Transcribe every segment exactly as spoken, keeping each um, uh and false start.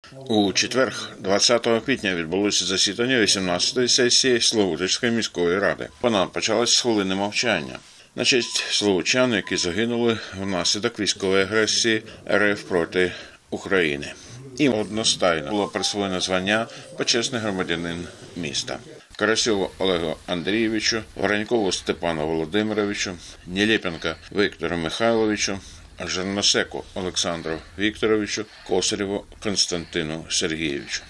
У четвер, двадцятого квітня, відбулося засідання вісімнадцятої сесії Славутичської міської ради. Вона почалась з хвилини мовчання на честь словучан, які загинули внаслідок військової агресії РФ проти України. Їм одностайно було присвоєно звання «Почесний громадянин міста». Карасьову Олегу Андрійовичу, Воронькову Степану Володимировичу, Нелепенка Віктору Михайловичу, Жерносеку Олександру Вікторовичу, Косарєву Константину Сергійовичу.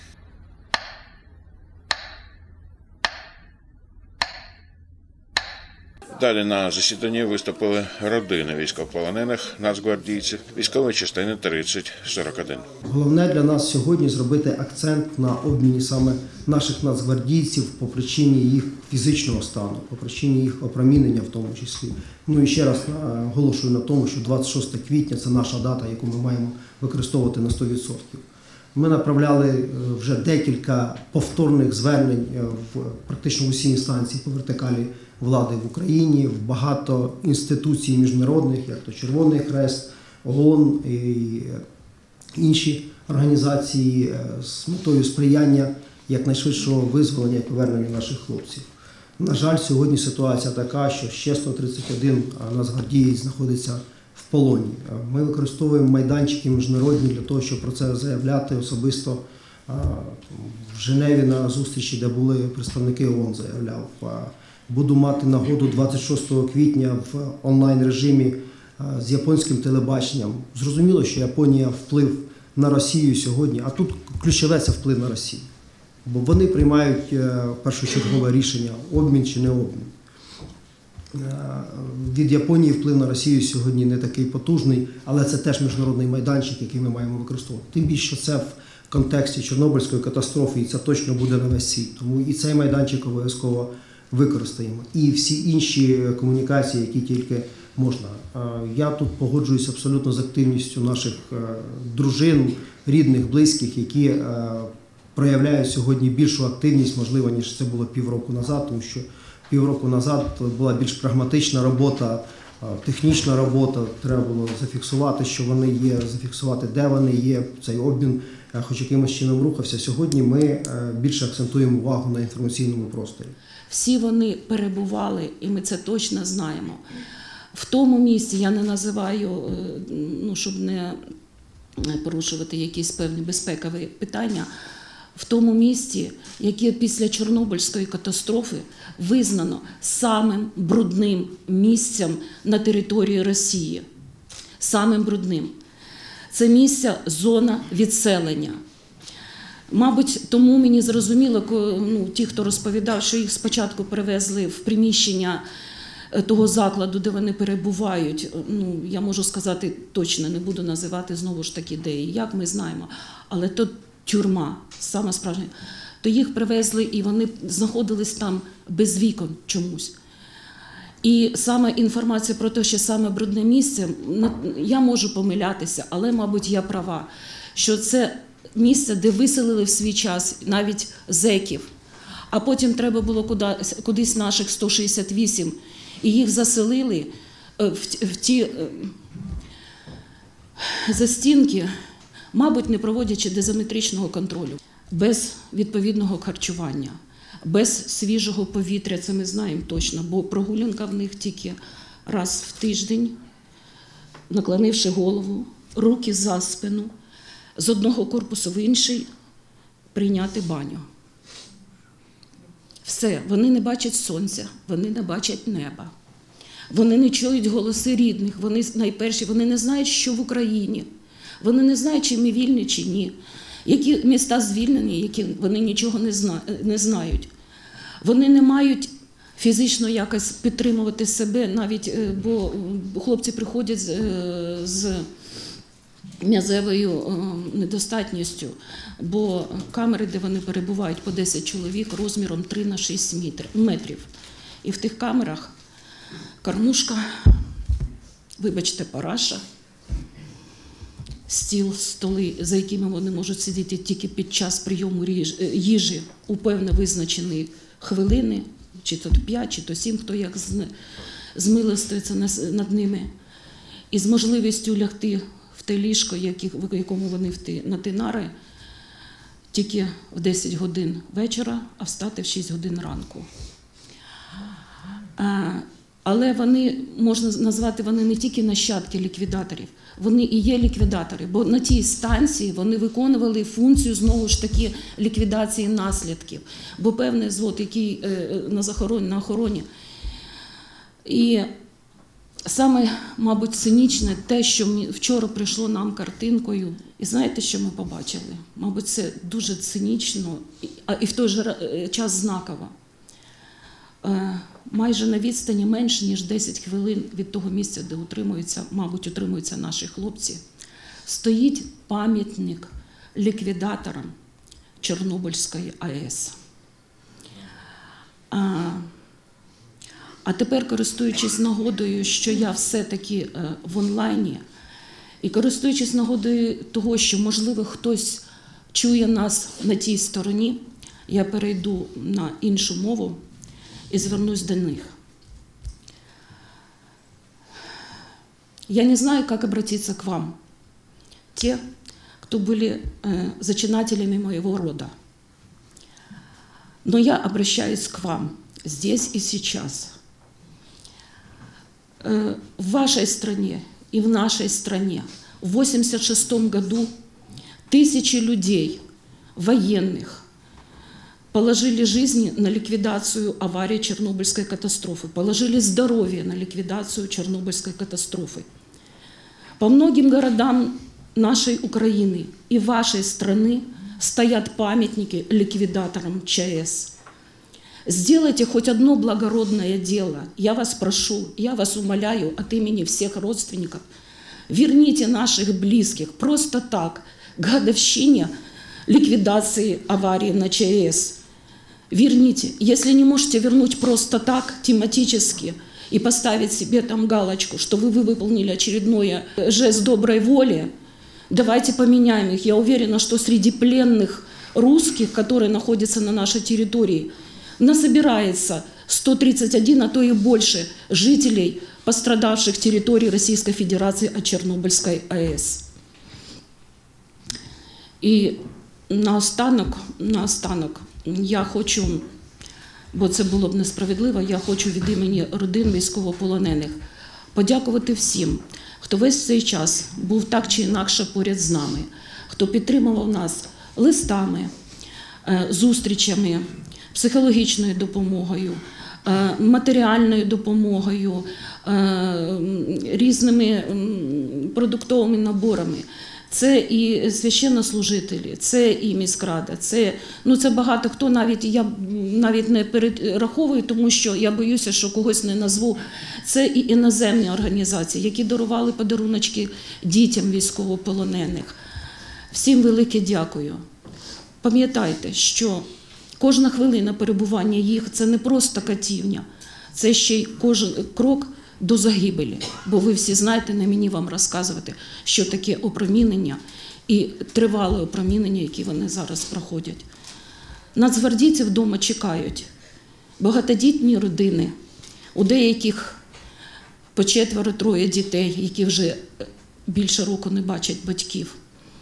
Далі на засіданні виступили родини військовополонених нацгвардійців військової частини тридцять сорок один. Головне для нас сьогодні зробити акцент на обміні саме наших нацгвардійців по причині їх фізичного стану, по причині їх опромінення в тому числі. Ну і ще раз наголошую на тому, що двадцять шостого квітня – це наша дата, яку ми маємо використовувати на сто відсотків. Ми направляли вже декілька повторних звернень в практично усі інстанції по вертикалі влади в Україні, в багато інституцій міжнародних, як то Червоний Хрест, ООН і інші організації з метою сприяння якнайшвидшого визволення і повернення наших хлопців. На жаль, сьогодні ситуація така, що ще сто тридцять один нацгвардієць знаходиться в полоні. Ми використовуємо майданчики міжнародні для того, щоб про це заявляти особисто. В Женеві на зустрічі, де були представники ООН, заявляв. Буду мати нагоду двадцять шостого квітня в онлайн-режимі з японським телебаченням. Зрозуміло, що Японія вплив на Росію сьогодні, а тут ключове – це вплив на Росію. Бо вони приймають першочергове рішення – обмін чи не обмін. Від Японії вплив на Росію сьогодні не такий потужний, але це теж міжнародний майданчик, який ми маємо використовувати. Тим більше, що це в контексті Чорнобильської катастрофи, і це точно буде на весь світ. Тому і цей майданчик обов'язково використаємо. І всі інші комунікації, які тільки можна. Я тут погоджуюсь абсолютно з активністю наших дружин, рідних, близьких, які проявляють сьогодні більшу активність, можливо, ніж це було півроку назад, тому що півроку назад була більш прагматична робота, технічна робота, треба було зафіксувати, що вони є, зафіксувати, де вони є, цей обмін хоч якимось чином рухався. Сьогодні ми більше акцентуємо увагу на інформаційному просторі. Всі вони перебували, і ми це точно знаємо. В тому місці, я не називаю, ну, щоб не порушувати якісь певні безпекові питання, в тому місці, яке після Чорнобильської катастрофи визнано самим брудним місцем на території Росії. Самим брудним. Це місце – зона відселення. Мабуть, тому мені зрозуміло, ну, ті, хто розповідав, що їх спочатку перевезли в приміщення того закладу, де вони перебувають. Ну, я можу сказати точно, не буду називати знову ж таки де і як, ми знаємо. Але то тюрма, саме справжня. То їх привезли і вони знаходились там без вікон чомусь. І саме інформація про те, що саме брудне місце, я можу помилятися, але, мабуть, я права, що це місце, де виселили в свій час навіть зеків, а потім треба було кудись, кудись наших сто шістдесят вісім, і їх заселили в, в ті застінки, мабуть, не проводячи дозиметричного контролю, без відповідного харчування, без свіжого повітря, це ми знаємо точно, бо прогулянка в них тільки раз в тиждень, наклонивши голову, руки за спину, з одного корпусу в інший прийняти баню. Все, вони не бачать сонця, вони не бачать неба. Вони не чують голоси рідних, вони найперші, вони не знають, що в Україні. Вони не знають, чи ми вільні, чи ні. Які міста звільнені, які вони нічого не, зна, не знають. Вони не мають фізично якось підтримувати себе, навіть, бо хлопці приходять з, з м'язевою недостатністю, бо камери, де вони перебувають, по десять чоловік розміром три на шість метрів. І в тих камерах кормушка, вибачте, параша, стіл, столи, за якими вони можуть сидіти тільки під час прийому їжі у певно визначені хвилини, чи то п'ять, чи то сім, хто як змилостується над ними, і з можливістю лягти в те ліжко, в якому вони на ті нари, тільки в десять годин вечора, а встати в шість годин ранку. Але вони, можна назвати, вони не тільки нащадки ліквідаторів, вони і є ліквідатори, бо на тій станції вони виконували функцію, знову ж таки, ліквідації наслідків, бо певний звод, який на охороні, на охороні. І саме, мабуть, цинічне те, що вчора прийшло нам картинкою, і знаєте, що ми побачили? Мабуть, це дуже цинічно, а і в той же час знаково. Майже на відстані менше, ніж десять хвилин від того місця, де утримуються, мабуть, утримуються наші хлопці, стоїть пам'ятник ліквідаторам Чорнобильської АЕС. А, а тепер, користуючись нагодою, що я все-таки в онлайні, і користуючись нагодою того, що, можливо, хтось чує нас на тій стороні, я перейду на іншу мову и звернусь до них. Я не знаю, как обратиться к вам, те, кто были э, зачинателями моего рода. Но я обращаюсь к вам здесь и сейчас. Э, в вашей стране и в нашей стране в восемьдесят шестом году тысячи людей, военных, положили жизни на ликвидацию аварии Чернобыльской катастрофы, положили здоровье на ликвидацию Чернобыльской катастрофы. По многим городам нашей Украины и вашей страны стоят памятники ликвидаторам ЧАЭС. Сделайте хоть одно благородное дело. Я вас прошу, я вас умоляю от имени всех родственников. Верните наших близких просто так к годовщине ликвидации аварии на ЧАЭС. Верните. Если не можете вернуть просто так, тематически, и поставить себе там галочку, что вы, вы выполнили очередной жест доброй воли, давайте поменяем их. Я уверена, что среди пленных русских, которые находятся на нашей территории, насобирается сто тридцать один, а то и больше жителей пострадавших территорий Российской Федерации от Чернобыльской АЭС. І наостанок, наостанок, я хочу, бо це було б несправедливо, я хочу від імені родин військовополонених подякувати всім, хто весь цей час був так чи інакше поряд з нами, хто підтримував нас листами, зустрічами, психологічною допомогою, матеріальною допомогою, різними продуктовими наборами. Це і священнослужителі, це і міськрада, це, ну, це багато хто, навіть я навіть не перераховую, тому що я боюся, що когось не назву. Це і іноземні організації, які дарували подаруночки дітям військовополонених. Всім велике дякую. Пам'ятайте, що кожна хвилина перебування їх – це не просто катівня, це ще й кожен крок до загибелі. Бо ви всі знаєте, не мені вам розказувати, що таке опромінення і тривале опромінення, які вони зараз проходять. Нацгвардійці вдома чекають. Багатодітні родини, у деяких по четверо-троє дітей, які вже більше року не бачать батьків.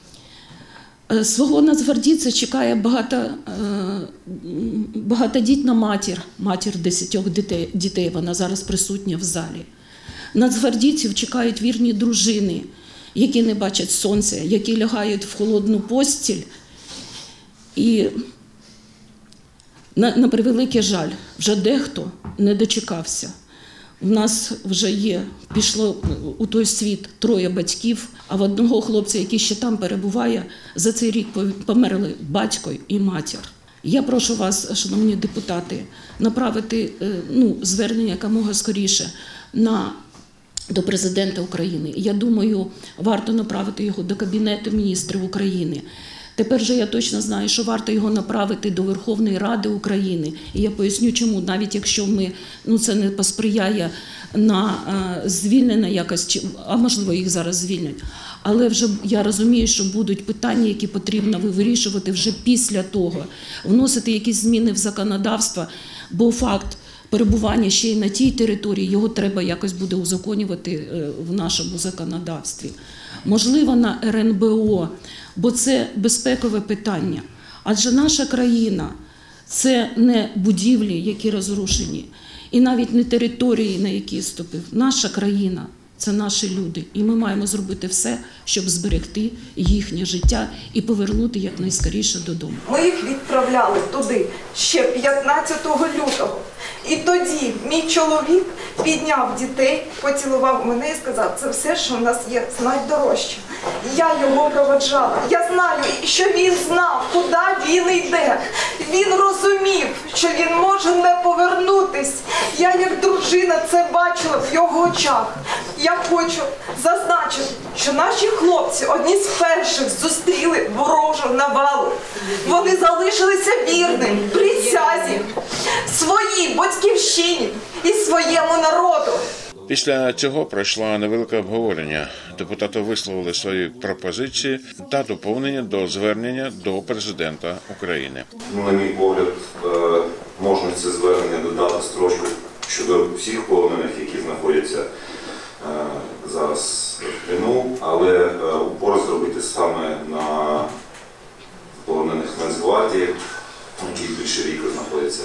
Свого нацгвардійця чекає багато, багатодітна матір, матір десятьох дітей, дітей, вона зараз присутня в залі. Нацгвардійців чекають вірні дружини, які не бачать сонця, які лягають в холодну постіль. І на, на превеликий жаль, вже дехто не дочекався. У нас вже є, пішло у той світ троє батьків, а в одного хлопця, який ще там перебуває, за цей рік померли батько і матір. Я прошу вас, шановні депутати, направити ну, звернення якомога скоріше на, до президента України. Я думаю, варто направити його до Кабінету міністрів України. Тепер же я точно знаю, що варто його направити до Верховної Ради України. І я поясню, чому. Навіть якщо ми, ну, це не посприяє на а, звільнення якось, а можливо їх зараз звільнять. Але вже я розумію, що будуть питання, які потрібно вирішувати вже після того. Вносити якісь зміни в законодавство, бо факт перебування ще й на тій території, його треба якось буде узаконювати в нашому законодавстві. Можливо, на РНБО, бо це безпекове питання. Адже наша країна – це не будівлі, які розрушені, і навіть не території, на які ступив. Наша країна – це наші люди. І ми маємо зробити все, щоб зберегти їхнє життя і повернути якнайскоріше додому. Ми їх відправляли туди ще п'ятнадцятого лютого. І тоді мій чоловік підняв дітей, поцілував мене і сказав, це все, що в нас є, найдорожче. Я його проводжала. Я знаю, що він знав, куди він йде. Він розумів, що він може не повернутись. Я як дружина це бачила в його очах. Я хочу зазначити, що наші хлопці одні з перших зустріли ворожу навалу. Вони залишилися вірним присязі своїй батьківщині і своєму народу. Після цього пройшло невелике обговорення. Депутати висловили свої пропозиції та доповнення до звернення до президента України. На мій погляд, можна це звернення додати строчку щодо всіх полонених, які знаходяться зараз в плену, але упор зробити саме на полонених Нацгвардії, які більше ріку знаходяться.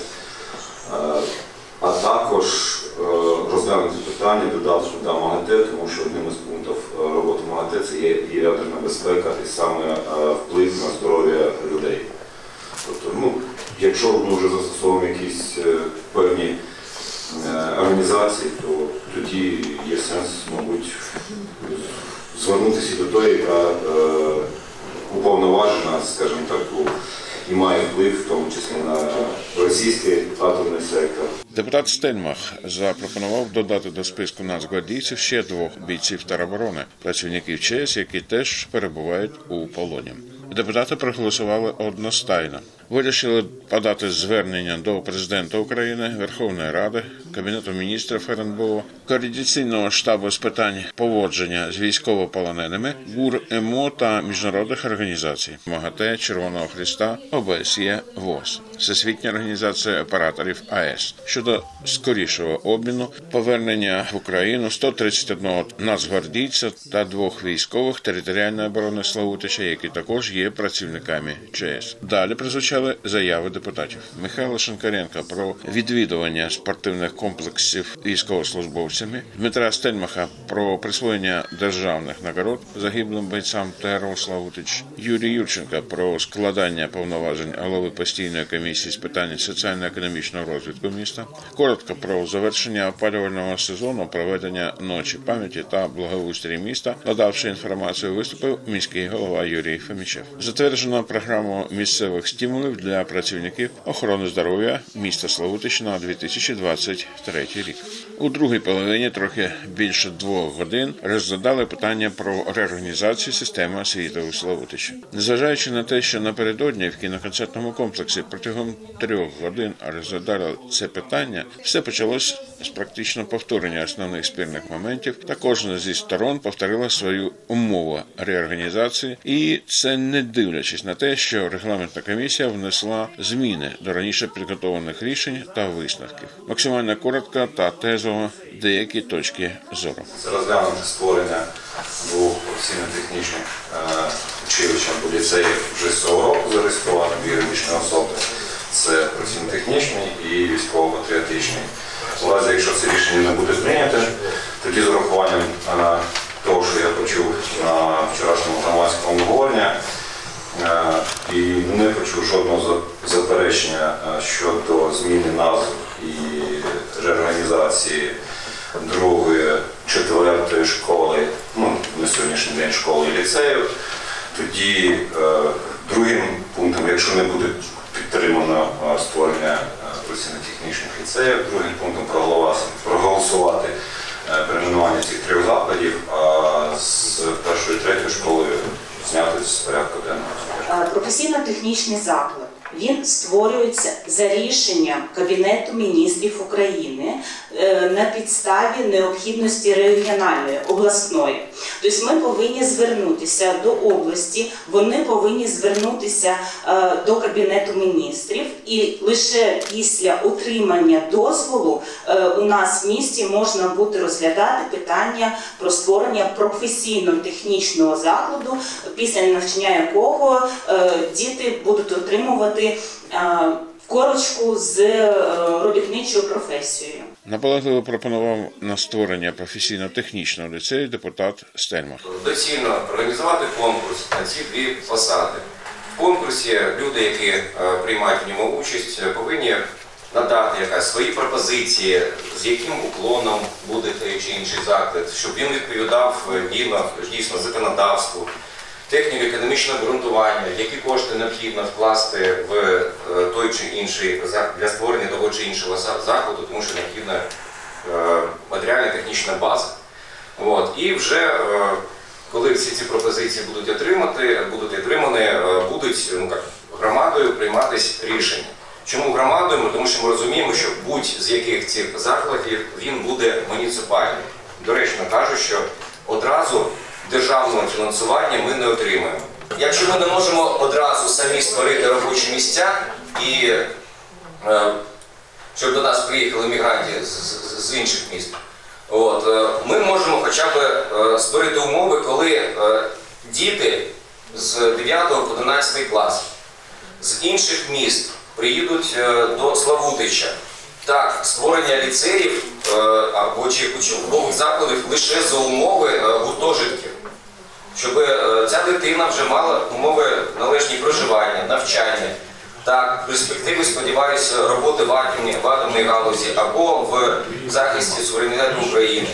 А також розглянути питання, додати туди МАГАТЕ, тому що одним із пунктів роботи МАГАТЕ це є і ядерна безпека, і саме вплив на здоров'я людей. Тобто, ну, якщо ми вже застосовуємо якісь певні організації, то тоді є сенс, мабуть, звернутися до тої, яка уповноважена, скажімо так, і має вплив, в тому числі на російський атомний сектор. Депутат Стельмах запропонував додати до списку нацгвардійців ще двох бійців тероборони, працівників ЧС, які теж перебувають у полоні. Депутати проголосували одностайно. Вирішили подати звернення до президента України, Верховної Ради, Кабінету міністрів ер ен бе о, Координаційного штабу з питань поводження з військовополоненими, ГУР-ЕМО та міжнародних організацій МАГАТЕ, Червоного Хреста, о бе ес є, ВОЗ, Всесвітня організація операторів а е с щодо скорішого обміну, повернення в Україну сто тридцять одного нацгвардійця та двох військових територіальної оборони Славутича, які також є працівниками ЧС. Далі прозвучали заяви депутатів. Михайла Шинкаренка про відвідування спортивних комплексів військовослужбовцями, Дмитра Стельмаха про присвоєння державних нагород загиблим бойцям ТРО Славутич, Юрій Юрченка про складання повноважень голови постійної комісії з питань соціально-економічного розвитку міста, коротко про завершення опалювального сезону, проведення ночі пам'яті та благоустрій міста, надавши інформацію, виступив міський голова Юрій Фомічев. Затверджено програму місцевих стимулів для працівників охорони здоров'я міста Славутич на дві тисячі двадцять третій рік. У другій половині трохи більше двох годин розглядали питання про реорганізацію системи освіти у Славутичі. Незважаючи на те, що напередодні в кіноконцертному комплексі протягом трьох годин розглядали це питання, все почалось з практично повторення основних спірних моментів, та кожна зі сторон повторила свою умову реорганізації, і це не дивлячись на те, що регламентна комісія внесла зміни до раніше підготовлених рішень та висновків. Максимально коротко та тезово деякі точки зору. Це розглянути створення двох професійно-технічних училищ або ліцеїв вже з цього року зареєструвати дві юридичні особи. Це професійно-технічний і військово-патріотичний. У разі, якщо це рішення не буде прийнято, тоді з урахуванням того, що я почув на вчорашньому громадському обговоренні, і не почув жодного заперечення щодо зміни назв і реорганізації другої, четвертої школи, ну, на сьогоднішній день школи і ліцеїв, тоді другим пунктом, якщо не буде підтримано створення професійно-технічних ліцеїв, другим пунктом проголосувати перейменування цих трьох закладів, а з першої і третьої школи зняти з порядку денного. Професійно-технічний заклад він створюється за рішенням Кабінету міністрів України на підставі необхідності регіональної, обласної. Тобто ми повинні звернутися до області, вони повинні звернутися до Кабінету міністрів, і лише після отримання дозволу у нас в місті можна буде розглядати питання про створення професійно-технічного закладу, після навчання якого діти будуть отримувати корочку з робітничою професією. Наполегливо пропонував на створення професійно-технічного ліцею депутат Стельмах. Доцільно організувати конкурс на ці дві посади. В конкурсі люди, які приймають в ньому участь, повинні надати якась свої пропозиції, з яким уклоном буде той чи інший заклад, щоб він відповідав дійсно законодавству, техніко-економічне обґрунтування, які кошти необхідно вкласти в той чи інший для створення того чи іншого закладу, тому що необхідна матеріально-технічна база. От. І вже коли всі ці пропозиції будуть отримати, будуть отримані, будуть ну, як, громадою прийматись рішення. Чому громадою? Тому що ми розуміємо, що будь-з яких цих закладів він буде муніципальним. Доречно кажу, що одразу державного фінансування ми не отримаємо. Якщо ми не можемо одразу самі створити робочі місця, і е, щоб до нас приїхали мігранти з, з, з інших міст, от, е, ми можемо хоча б е, створити умови, коли е, діти з дев'ятого по одинадцятий клас з інших міст приїдуть е, до Славутича. Так, створення ліцеїв е, або чи учбових закладів лише за умови е, гуртожитків. Щоб е, ця дитина вже мала умови належні проживання, навчання. Так, в перспективі, сподіваюся, роботи в атомній, в атомній галузі або в захисті суверенітету України.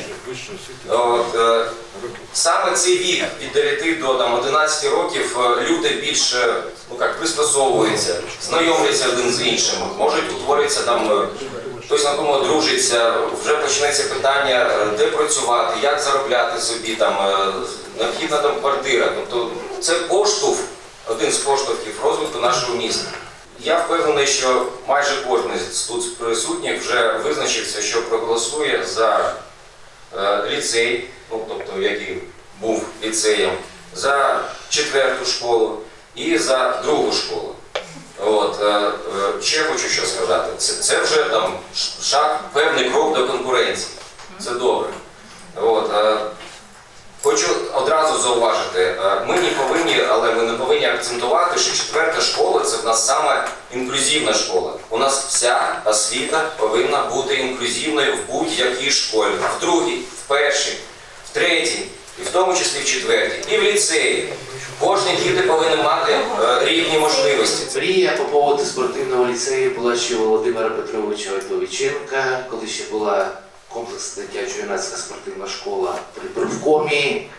От, е, саме цей вік від дев'яти до там, одинадцяти років люди більш ну, як, пристосовуються, знайомляться один з іншим, можуть утворитися там, хтось на кому одружиться, вже почнеться питання, де працювати, як заробляти собі, там, необхідна там квартира. Тобто це поштовх, один з поштовхів розвитку нашого міста. Я впевнений, що майже кожен з тут присутніх вже визначився, що проголосує за е, ліцей, ну, тобто який був ліцеєм, за четверту школу і за другу школу. От, е, е, ще хочу що сказати, це, це вже там шаг, певний крок до конкуренції. Це добре. От, е, хочу одразу зауважити, ми не повинні, але ми не повинні акцентувати, що четверта школа – це в нас саме інклюзивна школа. У нас вся освіта повинна бути інклюзивною в будь-якій школі. В другій, в першій, в третій, і в тому числі в четвертій, і в ліцеї. Кожні діти повинні мати е, рівні можливості. Мрія по поводу спортивного ліцею була ще у Володимира Петровича Войтовиченка, коли ще була комплексна дитячо-юнацька спортивна школа при профкомі.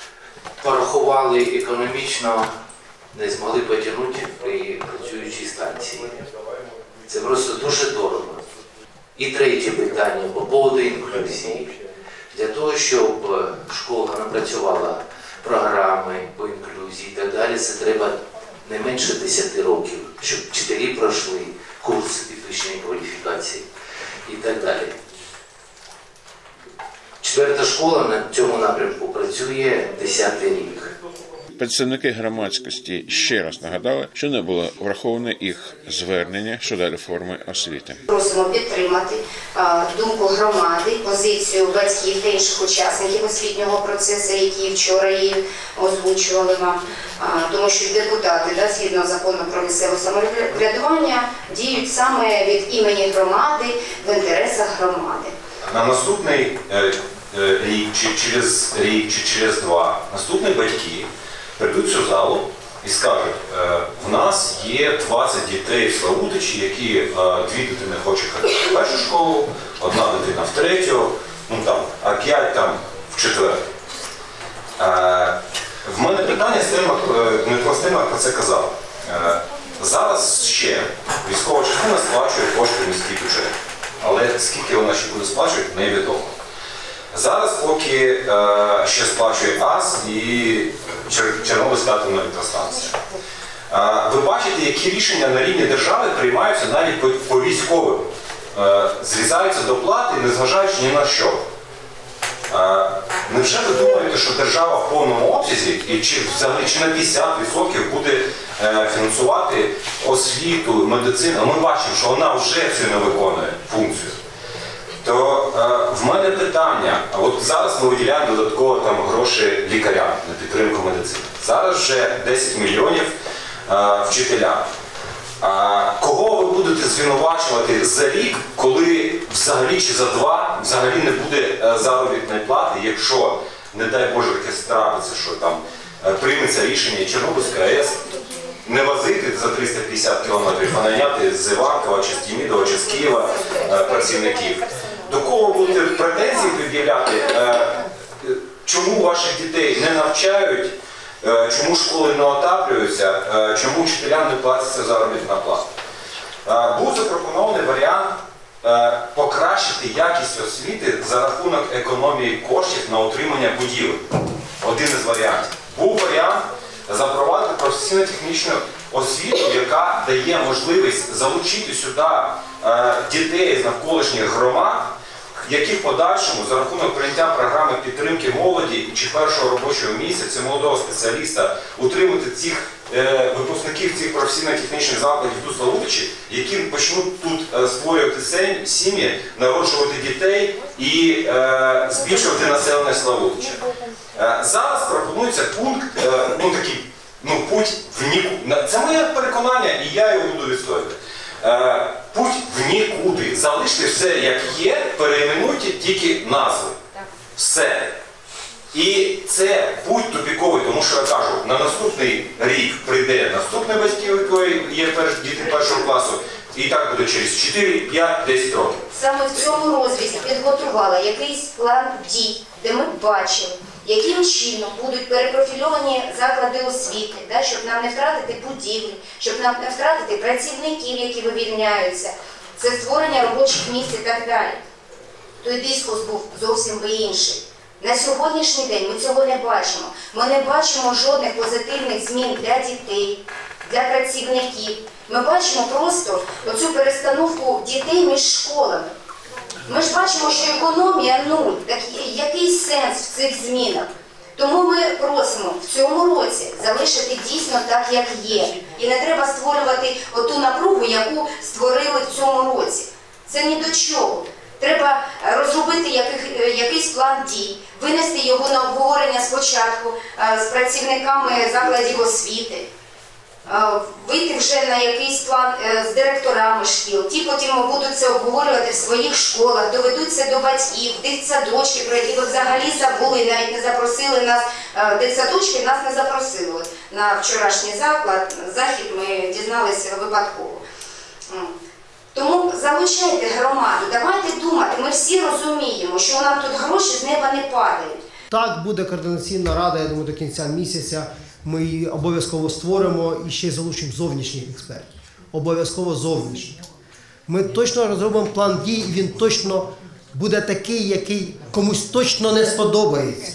Порахували економічно, не змогли потягнути при працюючій станції. Це просто дуже дорого. І третє питання по поводу інклюзії. Для того, щоб школа напрацювала програми по інклюзії і так далі, це треба не менше десяти років, щоб вчителі пройшли курси підвищення кваліфікації і так далі. Четверта школа на цьому напрямку працює десятий рік. Представники громадськості ще раз нагадали, що не було враховане їх звернення щодо реформи освіти. Просимо підтримати а, думку громади, позицію батьків та інших учасників освітнього процесу, які вчора її озвучували вам, а, тому що депутати, да, згідно закону про місцеве самоврядування, діють саме від імені громади в інтересах громади. На наступний е, е, рік, чи через рік, чи через два, наступні батьки прийдуть в цю залу і скажуть, е, в нас є двадцять дітей в Славутичі, які е, дві дитини хочуть ходити в першу школу, одна дитина в третю, ну, там, а п'ять там в четверту. Е, в мене питання з тим, Дмитро Стельмах про це казав. Е, зараз ще військова частина сплачує кошти в міський бюджет. Але скільки вона ще буде сплачувати, невідомо. Зараз поки е, ще сплачує АЗ і Чер Чернобильська атомна електростанція. Ви бачите, які рішення на рівні держави приймаються навіть по, по військовим. Зрізаються доплати, незважаючи ні на що. Невже ви думаєте, що держава в повному обсязі, і чи взагалі чи на п'ятдесят відсотків буде фінансувати освіту, медицину? Ми бачимо, що вона вже цю не виконує функцію. То е, в мене питання, а от зараз ми виділяємо додатково там гроші лікарям на підтримку медицини. Зараз вже десять мільйонів е, вчителям. А кого ви будете звинувачувати за рік, коли взагалі чи за два взагалі не буде е, заробітної плати, якщо, не дай Боже, таке трапиться, що там е, прийметься рішення Чорнобильської АЕС не возити за триста п'ятдесят кілометрів, а наняти з Іванкова, чи з Дімідова, чи з Києва е, працівників. До кого будете претензії пред'являти, чому ваших дітей не навчають, чому школи не отаплюються, чому вчителям не платиться заробітна плата. Був запропонований варіант покращити якість освіти за рахунок економії коштів на утримання будівель. Один із варіантів. Був варіант запровадити професійно-технічну освіту, яка дає можливість залучити сюди дітей з навколишніх громад, які в подальшому за рахунок прийняття програми підтримки молоді чи першого робочого місця, це молодого спеціаліста, утримати цих е, випускників цих професійно-технічних закладів тут Славутичі, які почнуть тут е, створювати сім'ї, народжувати дітей і е, збільшувати населення Славутича. Е, зараз пропонується пункт, е, ну такий, ну путь в нікуди. Це моє переконання, і я його буду відстоювати. Путь в нікуди. Залиште все як є, перейменуйте тільки назви. Все. І це путь тупіковий, тому що я кажу, на наступний рік прийде наступний батьків, який є діти першого класу, і так буде через чотири, п'ять, десять років. Саме в цьому розрізі підготувала якийсь план дій, де ми бачимо, яким чином будуть перепрофільовані заклади освіти, да, щоб нам не втратити будівлі, щоб нам не втратити працівників, які вивільняються, це створення робочих місць і так далі. Той дискурс був зовсім би інший. На сьогоднішній день ми цього не бачимо. Ми не бачимо жодних позитивних змін для дітей, для працівників. Ми бачимо просто оцю перестановку дітей між школами. Ми ж бачимо, що економія нуль. Так який сенс в цих змінах? Тому ми просимо в цьому році залишити дійсно так, як є. І не треба створювати оту напругу, яку створили в цьому році. Це ні до чого. Треба розробити яких, якийсь план дій, винести його на обговорення спочатку з працівниками закладів освіти, вийти вже на якийсь план з директорами шкіл. Ті потім будуть це обговорювати в своїх школах, доведуться до батьків, дитсадочки, про які ви взагалі забули, навіть не запросили нас. Дитсадочки нас не запросили на вчорашній заклад, захід ми дізналися випадково. Тому залучайте громаду, давайте думати, ми всі розуміємо, що нам тут гроші з неба не падають. Так, буде координаційна рада, я думаю, до кінця місяця. Ми її обов'язково створимо і ще й залучимо зовнішніх експертів. Обов'язково зовнішніх. Ми точно розробимо план дій, і він точно буде такий, який комусь точно не сподобається.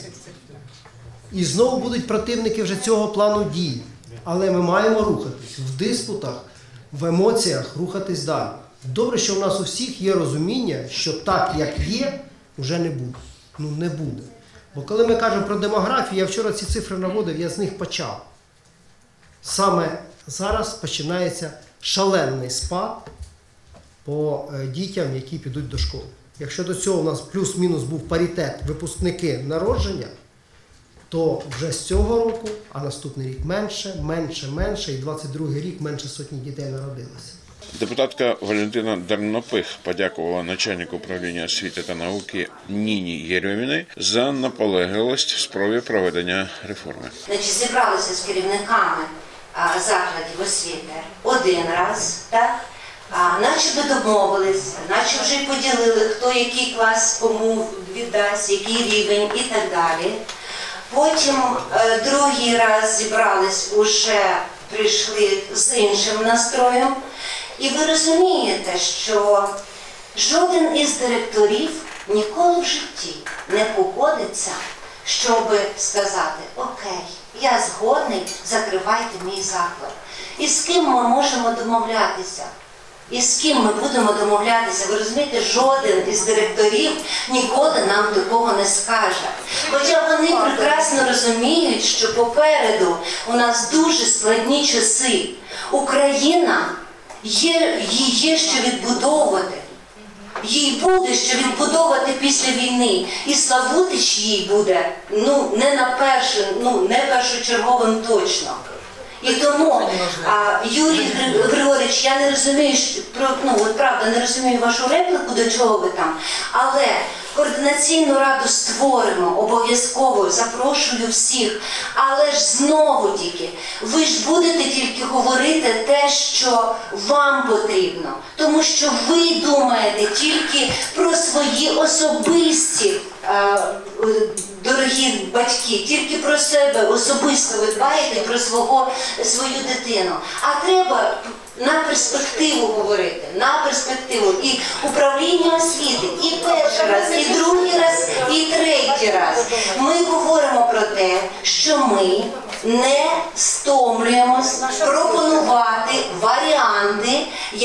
І знову будуть противники вже цього плану дій. Але ми маємо рухатись в диспутах, в емоціях, рухатись далі. Добре, що в нас у всіх є розуміння, що так, як є, вже не буде. Ну, не буде. Бо коли ми кажемо про демографію, я вчора ці цифри наводив, я з них почав. Саме зараз починається шалений спад по дітям, які підуть до школи. Якщо до цього у нас плюс-мінус був паритет випускники народження, то вже з цього року, а наступний рік менше, менше, менше, і двадцять другий рік менше сотні дітей народилося. Депутатка Валентина Дарнопих подякувала начальнику управління освіти та науки Ніні Єрьоміній за наполегливість в спробі проведення реформи. Значить, зібралися з керівниками а, закладів освіти один раз, так? А, наче би домовились, наче вже й поділили, хто який клас кому віддасть, який рівень і так далі. Потім е, другий раз зібрались, уже прийшли з іншим настроєм. І ви розумієте, що жоден із директорів ніколи в житті не погодиться, щоб сказати: окей, я згодний, закривайте мій заклад. І з ким ми можемо домовлятися? І з ким ми будемо домовлятися? Ви розумієте, жоден із директорів ніколи нам такого не скаже. Хоча вони прекрасно розуміють, що попереду у нас дуже складні часи. Україна, є, їй є що відбудовувати. Їй буде що відбудовувати після війни. І Славутич їй буде, ну, не на першу, ну, не першочерговим точно. І тому, а, Юрій Григорович, я не розумію, що, ну, от правда, не розумію вашу репліку, до чого ви там, але координаційну раду створимо, обов'язково, запрошую всіх, але ж знову тільки, ви ж будете тільки говорити те, що вам потрібно, тому що ви думаєте тільки про свої особисті, дорогі батьки, тільки про себе особисто ви дбаєте, про свого, свою дитину. А треба на перспективу говорити, на перспективу. І управління освіти, і перший раз, і другий раз, і третій раз. Ми говоримо про те, що ми не стомлюємось пропонувати варіанти,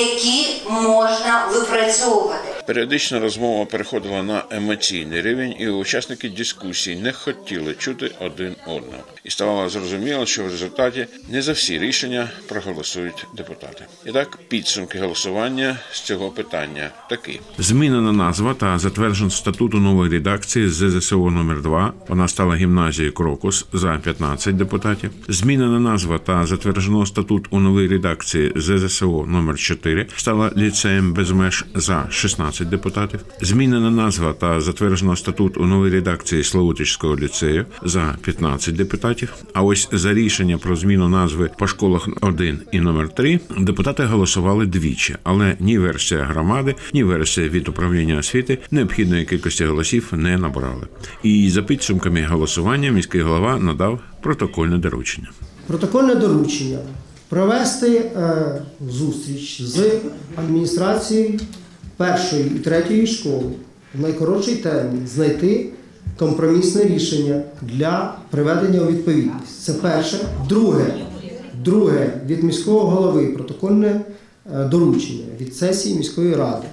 які можна випрацьовувати. Періодично розмова переходила на емоційний рівень, і учасники дискусії не хотіли чути один одного. І ставало зрозуміло, що в результаті не за всі рішення проголосують депутати. І так, підсумки голосування з цього питання такі. Змінена назва та затверджен статут у новій редакції з Зе Зе Се О номер два. Вона стала гімназією «Крокус» за п'ятнадцять депутатів. Змінена назва та затверджено статут у новій редакції з Зе Зе Се О номер чотири. Стала ліцеєм без меж за шістнадцять депутатів. Змінена назва та затверджено статут у новій редакції Славутичського ліцею за п'ятнадцять депутатів. А ось за рішення про зміну назви по школах один і номер три депутати голосували двічі, але ні версія громади, ні версія від управління освіти необхідної кількості голосів не набрали. І за підсумками голосування міський голова надав протокольне доручення. Протокольне доручення провести е, зустріч з адміністрацією першої і третьої школи в найкоротший термін, знайти компромісне рішення для приведення у відповідність. Це перше. Друге, друге від міського голови протокольне доручення від сесії міської ради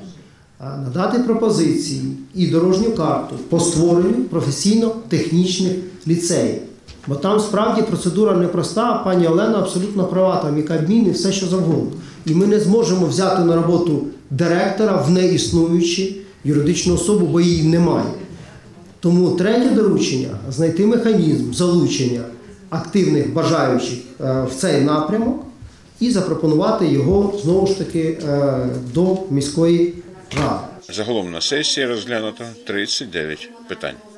надати пропозиції і дорожню карту по створенню професійно-технічних ліцеїв. Бо там справді процедура непроста, а пані Олена абсолютно права, там і Кабмін, і все, що завгодно. І ми не зможемо взяти на роботу директора в неіснуючу юридичну особу, бо її немає. Тому третє доручення – знайти механізм залучення активних бажаючих в цей напрямок і запропонувати його, знову ж таки, до міської ради. Загалом на сесії розглянуто тридцять дев'ять питань.